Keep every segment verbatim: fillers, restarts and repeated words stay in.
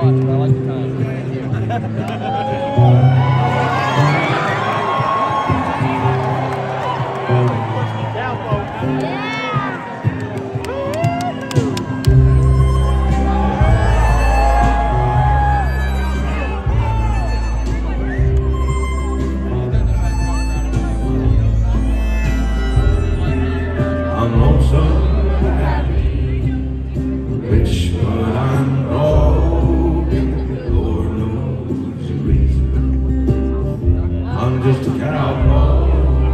watch, but I like the time. Thank you. I'm lonesome, rich, but I'm broken. Lord knows the reason. I'm just a cowboy,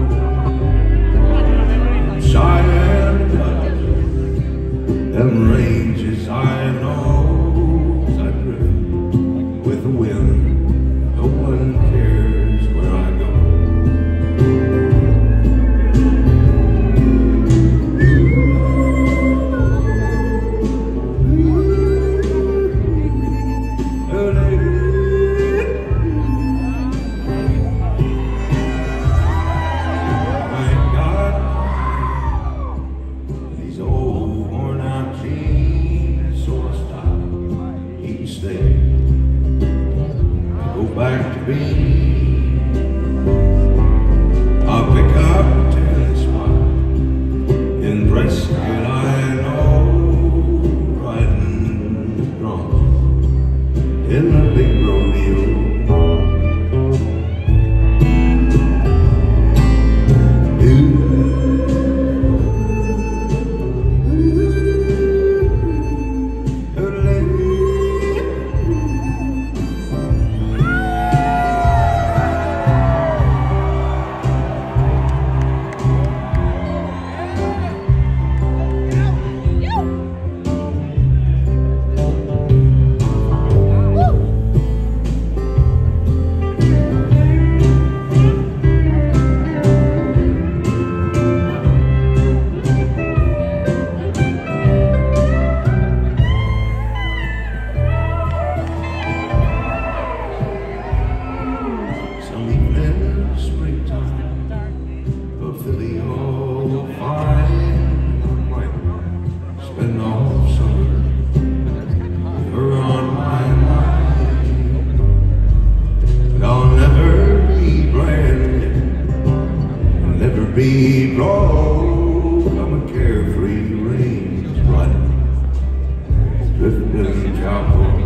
shy and touched. Them ranges I know, I drift with the wind. No one cares where I go. Go back to being. I'll pick up a ten spot in Prescott, I know, riding the drums in the big rodeo. Spend all summer, you're on my mind, but I'll never be branded, I'll never be broke. I'm a carefree range running, drifting cowboy.